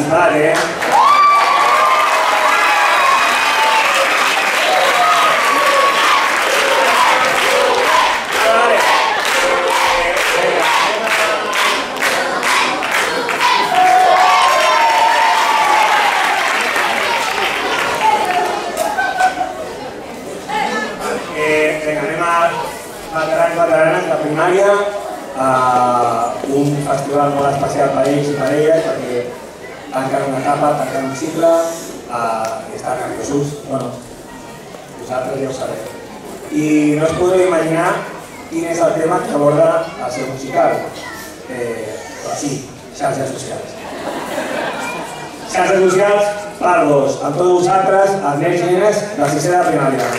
animat, Veteranes de primària, un festival molt especial per ells i per elles, perquè tanquen una etapa, tanquen un cicle, i estan nerviosos. Bueno, vosaltres ja ho sabeu. I no us podeu imaginar quin és el tema que aborda el seu musical. Però sí, xarxes socials. Xarxes socials, parlos amb tots vosaltres, els nens i nenes de sisè de primària.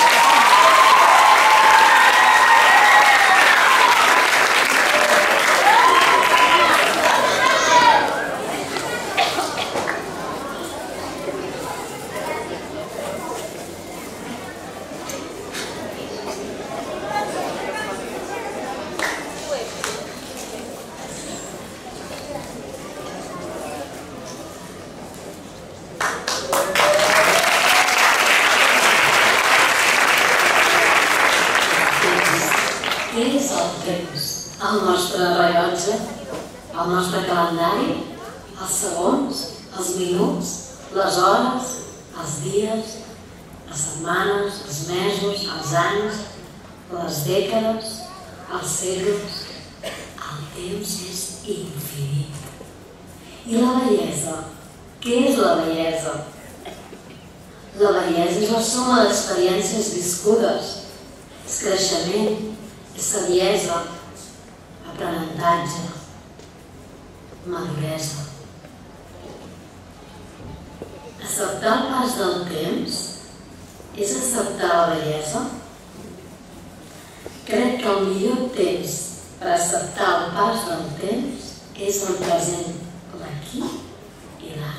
Què és el temps? El nostre rellotge, el nostre calendari, els segons, els minuts, les hores, els dies, les setmanes, els mesos, els anys, les dècades, els segles. El temps és infinit. I la bellesa? Què és la bellesa? La bellesa és la suma d'experiències viscudes, és creixement, és saviesa, aprenentatge, maduresa. Acceptar el pas del temps és acceptar la bellesa? Crec que el millor temps per acceptar el pas del temps és el present, l'aquí i l'ara.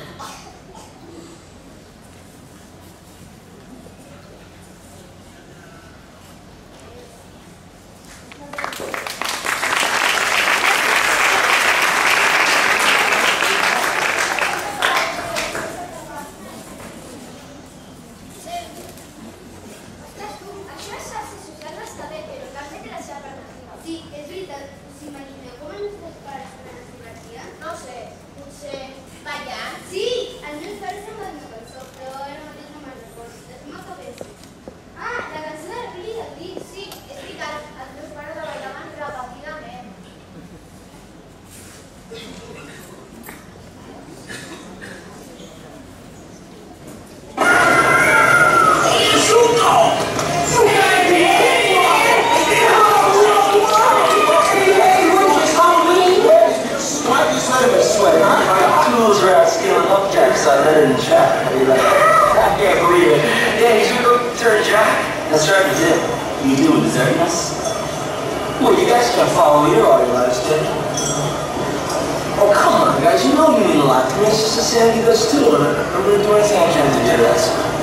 That's right, you did. You do deserve us. Well, you guys can follow your all your lives, kid. Oh, come on, guys. You know you mean a lot to me. It's just a Sandy does too. And I'm going to do anything I can to do that.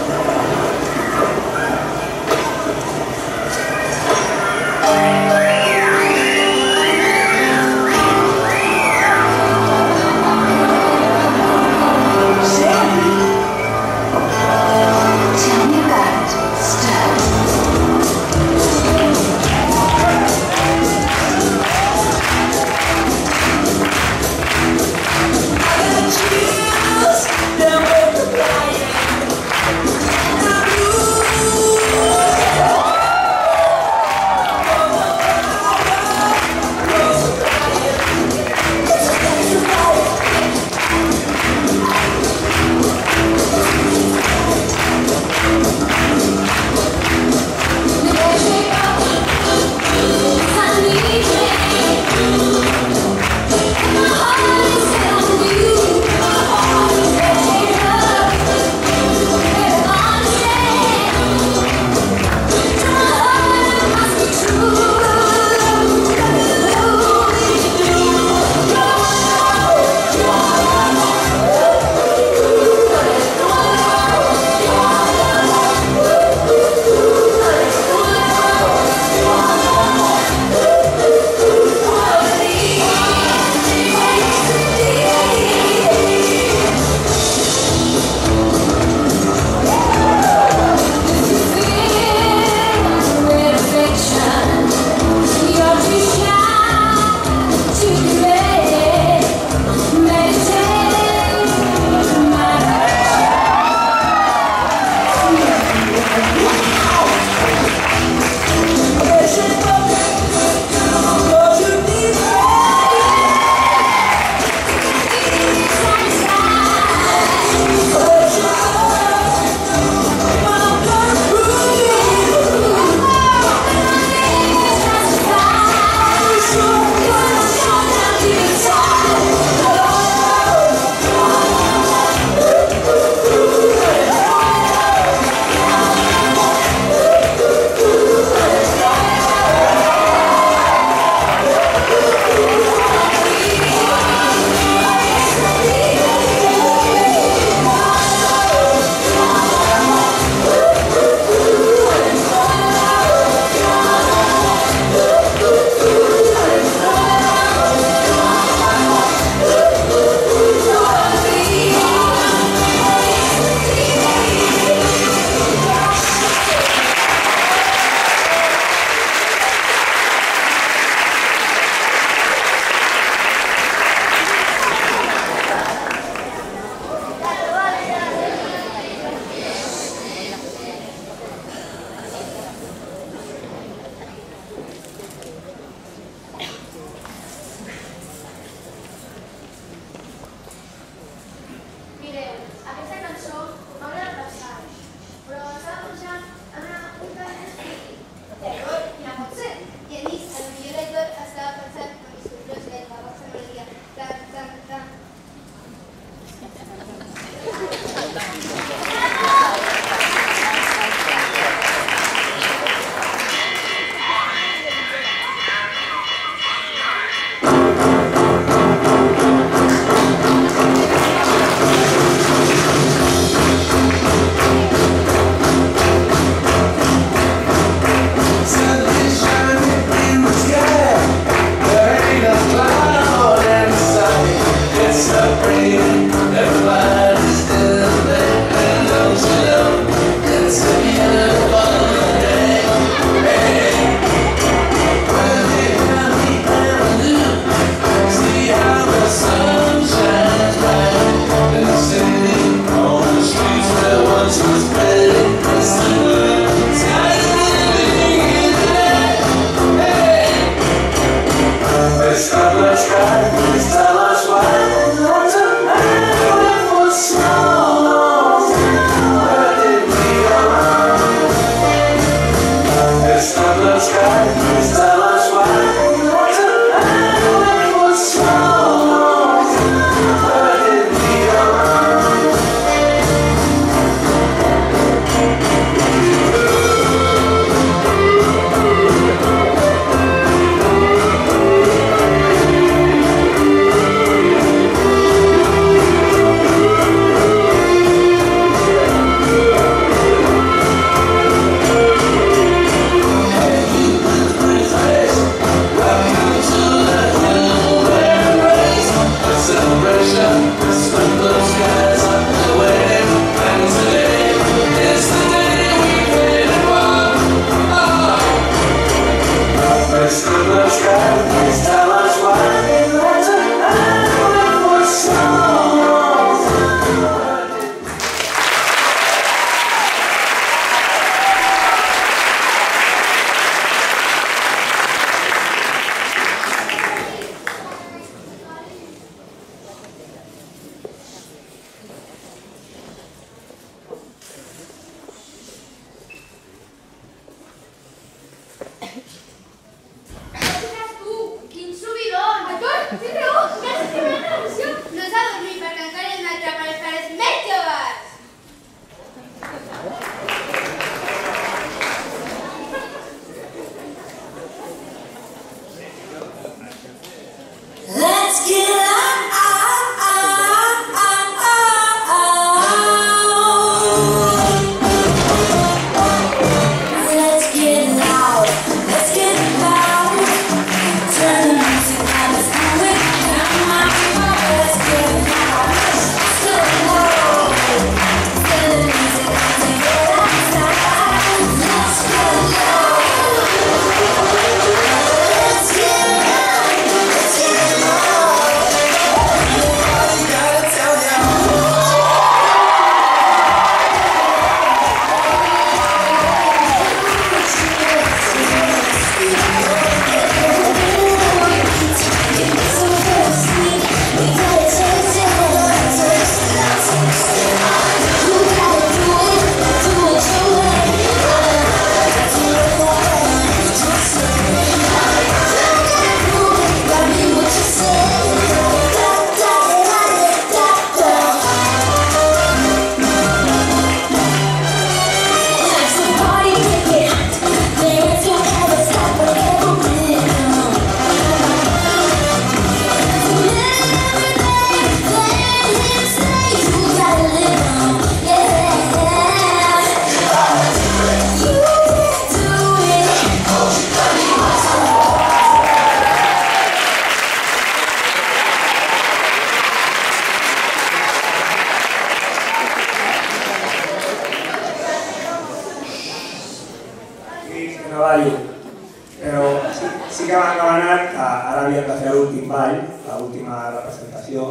sí que m'han demanat que ara havíem de fer l'últim ball, l'última representació,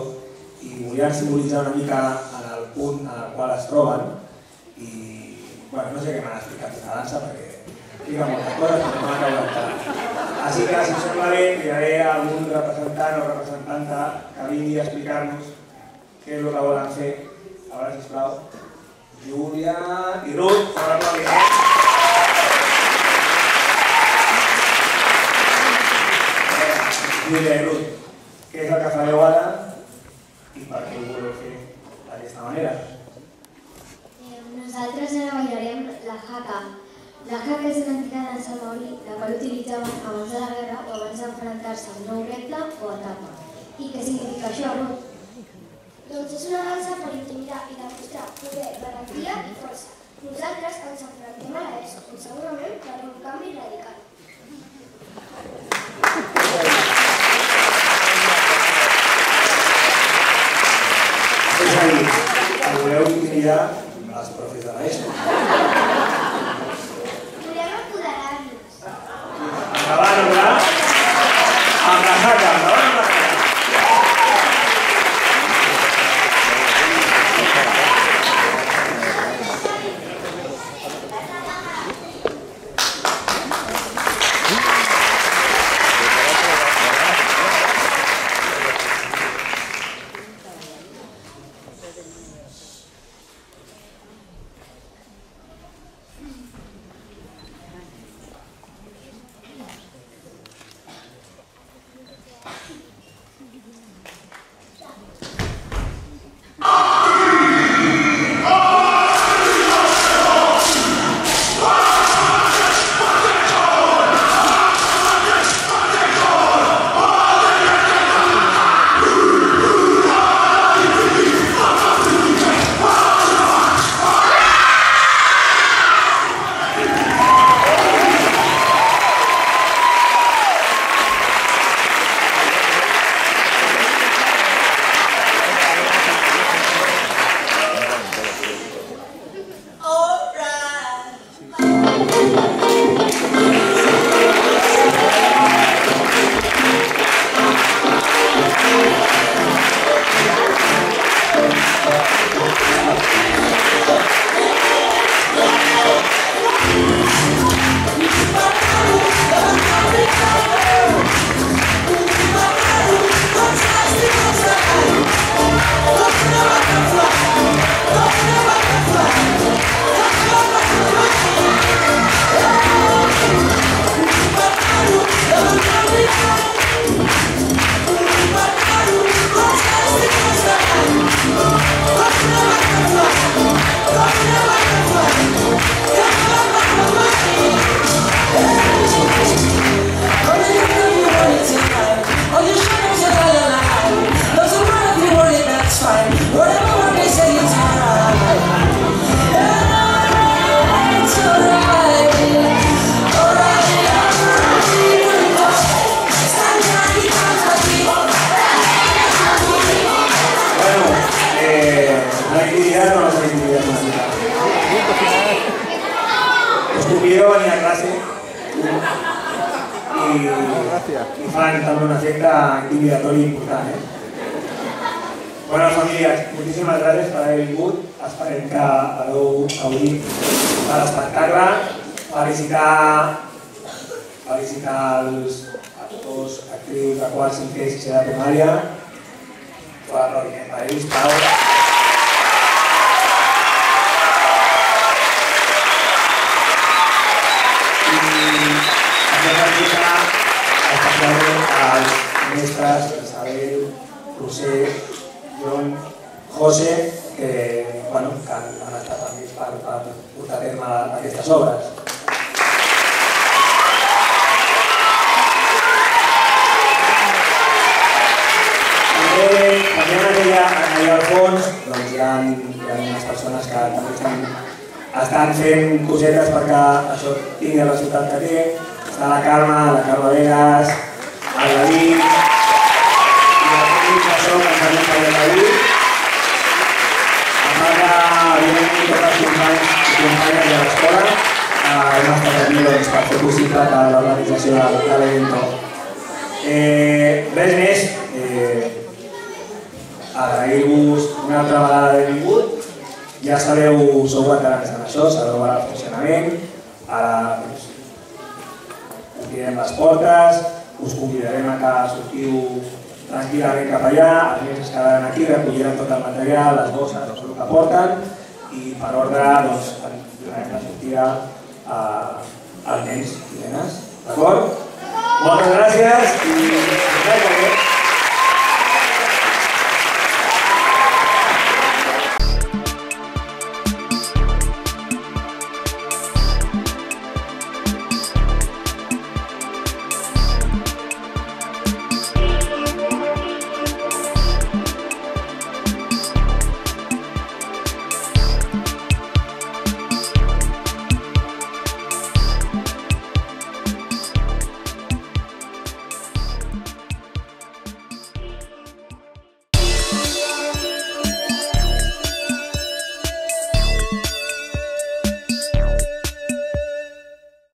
i volien simbolitzar una mica en el punt en el qual es troben, i bueno, no sé què m'han explicat de la dansa perquè explica moltes coses, però no m'ha acabat tant. Així que, si us sembla bé, cridaré a algun representant o representanta que vingui a explicar-nos què és el que volen fer. A veure, sisplau. Júlia i Ruth, un aplaudiment. Júlia i Ruth, què és el que fareu ara i per què ho voleu fer d'aquesta manera? Nosaltres ara ballarem la haka. La haka és una antiga dansa maori, la qual utilitzaven abans de la guerra o abans d'enfrontar-se a un nou reble o etapa. I què significa això, Ruth? Doncs és una dansa per intimidar i demostrar poder, valentia i força. Nosaltres ens enfrontem a l'ESO i segurament farem un canvi radical. És a dir, que voleu intimidar els profes de l'ESO. Volem apoderar-nos. Endavant, amb la haka, endavant amb la haka. i fan també un efecte intimidatori important. Bueno, famílies, moltíssimes gràcies per haver vingut. Esperem que hagueu gaudit de l'espectacle. Felicitar els actors, actrius de quart, cinquè i sisè de primària. Un aplaudiment per ells, Pau. Especialment als mestres Isabel, Roser, Joan, José, que han estat amb ells per portar a terme aquestes obres. També allà al fons hi ha unes persones que també estan fent cosetes perquè això tingui el resultat que té. Està la Carme Vegas, el David, i els tècnics d'això que ens han fet el David. A part de, evidentment, tots els companys i companyes de l'escola hem estat aquí per fer possible l'organització de l'evento. Res més, agrair-vos una altra vegada benvingut. Ja sabeu, sou veterans en això, sabeu ara el funcionament. Ara obrirem les portes, us convidarem a que sortiu tranquil·lament cap allà, els nens es quedaran aquí, recolliran tot el material, les bosses, tot el que porten, i per ordre farem la sortida als nens i nenes, d'acord?